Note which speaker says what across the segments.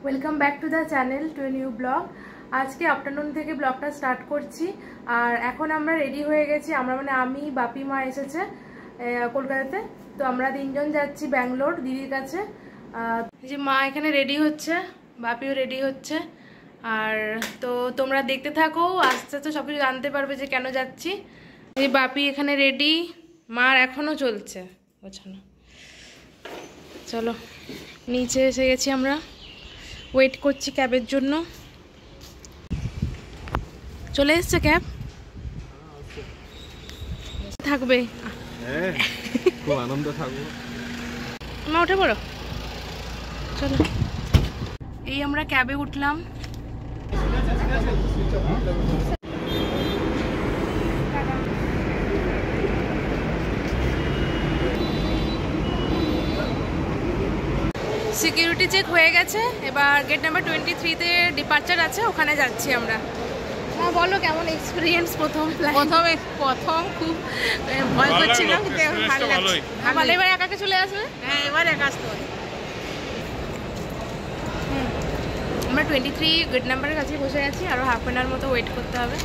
Speaker 1: Welcome back to the channel to a new blog. আজকে afternoon থেকে ব্লগটা start করছি। আর এখন আমরা রেডি হয়ে গেছি। আমরা মানে আমি, বাপি, মা এসেছে কলকাতাতে। তো আমরা তিনজন যাচ্ছি ব্যাঙ্গালোর দিদির কাছে। এই যে মা এখানে রেডি হচ্ছে, বাপিও রেডি হচ্ছে। আর তো তোমরা দেখতে থাকো, আস্তে আস্তে সব কিছু জানতে পারবে যে কেন যাচ্ছি। এই বাপি এখানে রেডি, মার এখনও চলছে গোছানো। চলো নিচে এসে গেছি আমরা, ওয়েট করছি ক্যাবের জন্য। চলে এসছে ক্যাব, থাকবে
Speaker 2: খুব আনন্দ থাকবো।
Speaker 1: মা উঠে পড়ো, চলো। এই আমরা ক্যাবে উঠলাম। সিকিউরিটি চেক হয়ে গেছে, এবার গেট নাম্বার 23-তে ডিপার্চার আছে, ওখানে যাচ্ছি আমরা। হ্যাঁ বলো, কেমন এক্সপিরিয়েন্স? প্রথম খুব ভয় করছিলাম, ভালো লাগছে। ভালো, এবার একাকে চলে আসবে। হ্যাঁ এবার একা আসতে হবে। আমরা 23 গেট নাম্বারের কাছে বসে আছি, আরও হাফ অ্যান আওয়ার মতো ওয়েট করতে হবে।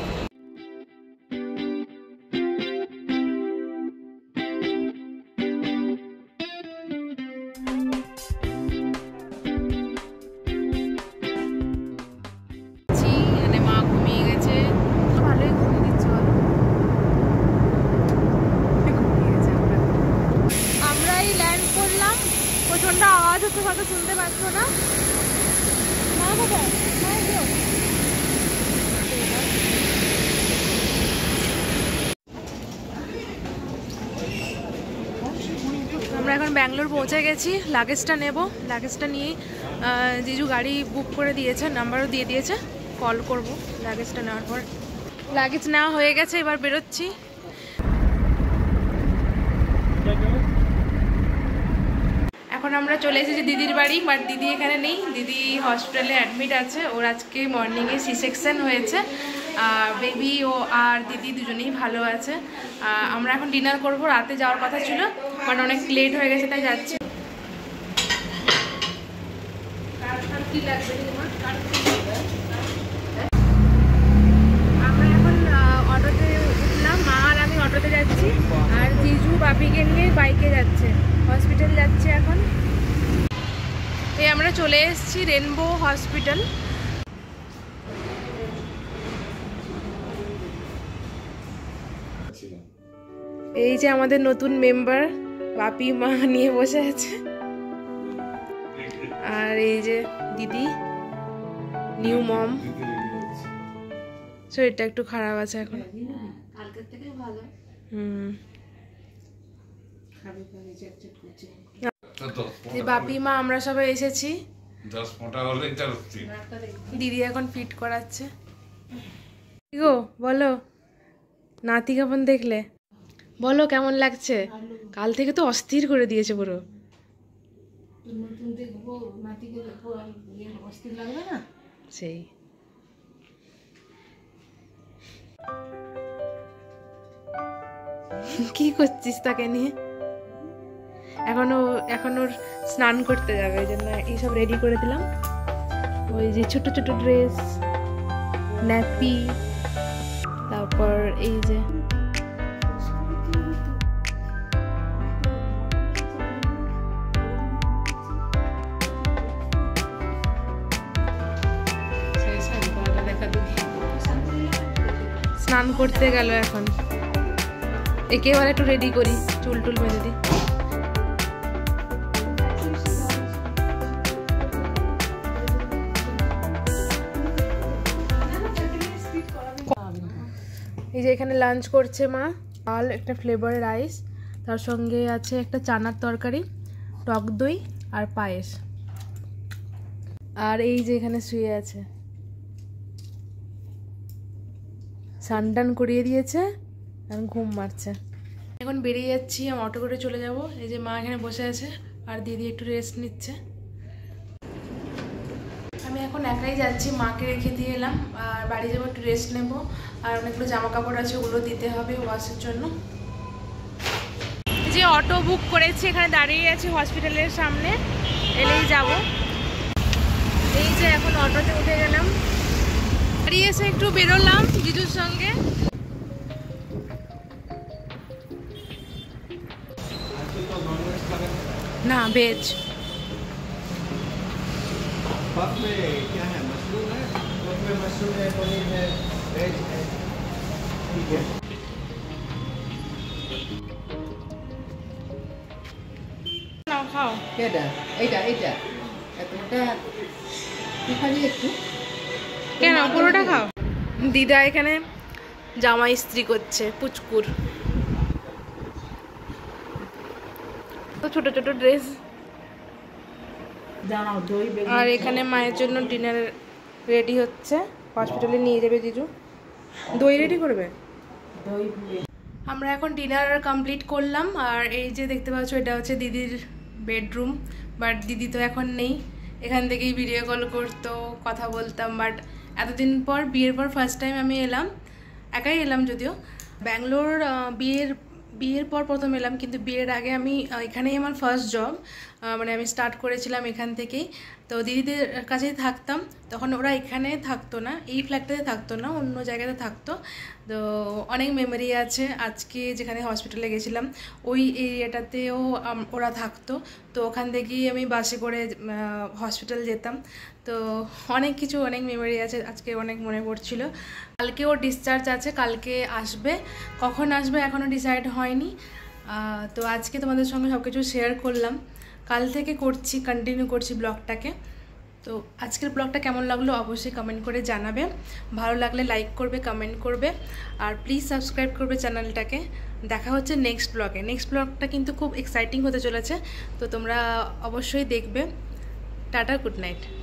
Speaker 1: প্রচন্ড আওয়াজ হচ্ছে, হয়তো শুনতে পাচ্ছ না। আমরা এখন ব্যাঙ্গালোর পৌঁছে গেছি, লাগেজটা নেব। লাগেজটা নিয়েই জিজু গাড়ি বুক করে দিয়েছে, নাম্বারও দিয়ে দিয়েছে, কল করব লাগেজটা নেওয়ার পর। লাগেজ নেওয়া হয়ে গেছে, এবার বেরোচ্ছি। এখন আমরা চলে এসেছি দিদির বাড়ি, বাট দিদি এখানে নেই। দিদি হসপিটালে অ্যাডমিট আছে, ওর আজকে মর্নিংয়ে সি সেকশন হয়েছে। বেবি ও আর দিদি দুজনেই ভালো আছে। আমরা এখন ডিনার করব, রাতে যাওয়ার কথা ছিল বাট অনেক লেট হয়ে গেছে, তাই যাচ্ছি। আমরা এখন অটোতে উঠলাম, মা আর আমি অটোতে যাচ্ছি, আর জিজু বাপিকে নিয়ে বাইকে যাচ্ছে, হসপিটাল যাচ্ছে এখন। এই আমরা চলে এসেছি রেনবো হসপিটাল। এই যে আমাদের নতুন মেম্বার, বাপি মা নিয়ে বসে আছে। আর এই যে দিদি, নিউ মম। শরীরটা একটু খারাপ আছে এখন। বাপি মা আমরা সবাই এসেছি। দিদি এখন ফিট করাচ্ছে। গো বলো, নাতি কেমন দেখলে? বলো কেমন লাগছে? কাল থেকে তো অস্থির করে দিয়েছে পুরো। সেই কি করছিস তাকে নিয়ে? এখন ওর স্নান করতে যাবে, এই জন্য এইসব রেডি করে দিলাম। ওই যে ছোট ছোট ড্রেস, ন্যাপি, তারপর এই যে স্নান করতে গেল। এখন একেবারে একটু রেডি করি, চুল টুল বেঁধে দিই। এই যে এখানে লাঞ্চ করছে মা, ডাল, একটা ফ্লেভার রাইস, তার সঙ্গে আছে একটা চানার তরকারি, টক দই আর পায়েস। আর এই যে এখানে শুয়ে আছে, স্নান করিয়ে দিয়েছে, এখন ঘুম মারছে। এখন বেরিয়ে যাচ্ছি, আমি অটো করে চলে যাব। এই যে মা এখানে বসে আছে, আর দিদি একটু রেস্ট নিচ্ছে। আমি এখন একাই যাচ্ছি, মাকে রেখে দিয়ে এলাম। আর বাড়ি যাবো, একটু রেস্ট নেব। আর অনেকগুলো জামা কাপড় আছে, ওগুলো দিতে হবে ওয়াশের জন্য। যে অটো বুক করেছি, এখানে দাঁড়িয়ে আছি হসপিটালের সামনে, এলেই যাব। এই যে এখন অটোতে উঠে গেলাম, বাড়ি এসে একটু বেরোলাম জিজুর সঙ্গে। না ভেজ।
Speaker 2: पफ में क्या है, मशरूम है? पफ में मशरूम है, पनीर है, वेज है। ठीक है।
Speaker 1: নাও খাও।
Speaker 3: এটা এইটা এইটা এতটা খালি একটু
Speaker 1: কেন পুরোটা খাও? দিদা এখানে জামা ইস্ত্রি করছে, পুচকুর তো ছোট ছোট ড্রেস।
Speaker 3: দাঁড়াও দই বেগুন
Speaker 1: আর এখানে মায়ের জন্য ডিনার রেডি হচ্ছে, হসপিটালে নিয়ে যাবে জিজু। দই রেডি করবে।
Speaker 3: দই পুরি।
Speaker 1: আমরা এখন ডিনার কমপ্লিট করলাম। আর এই যে দেখতে পাচ্ছ এটা হচ্ছে দিদির বেডরুম, বাট দিদি তো এখন নেই। এখান থেকেই ভিডিও কল করতো, কথা বলতাম। বাট এতদিন পর, বিয়ের পর ফার্স্ট টাইম আমি এলাম, একাই এলাম যদিও। ব্যাঙ্গালোর বিয়ের পর প্রথম এলাম, কিন্তু বিয়ের আগে আমি এখানেই আমার ফার্স্ট জব, মানে আমি স্টার্ট করেছিলাম এখান থেকেই। তো দিদিদের কাছেই থাকতাম, তখন ওরা এখানে থাকতো না, এই ফ্ল্যাটটাতে থাকতো না, অন্য জায়গাতে থাকতো। তো অনেক মেমোরি আছে। আজকে যেখানে হসপিটালে গেছিলাম ওই এরিয়াটাতেও ওরা থাকতো, তো ওখান থেকেই আমি বাসে করে হসপিটাল যেতাম। তো অনেক কিছু, অনেক মেমোরি আছে। আজকে অনেক মনে পড়ছিল। কালকে ওর ডিসচার্জ আছে, কালকে আসবে, কখন আসবে এখনও ডিসাইড হয়নি। তো আজকে তোমাদের সঙ্গে সব কিছু শেয়ার করলাম। কাল থেকে কন্টিনিউ করছি ব্লগটাকে। তো আজকের ব্লগটা কেমন লাগলো অবশ্যই কমেন্ট করে জানাবে। ভালো লাগলে লাইক করবে, কমেন্ট করবে, আর প্লিজ সাবস্ক্রাইব করবে চ্যানেলটাকে। দেখা হচ্ছে নেক্সট ব্লগে। নেক্সট ব্লগটা কিন্তু খুব এক্সাইটিং হতে চলেছে, তো তোমরা অবশ্যই দেখবে। Tata, good night.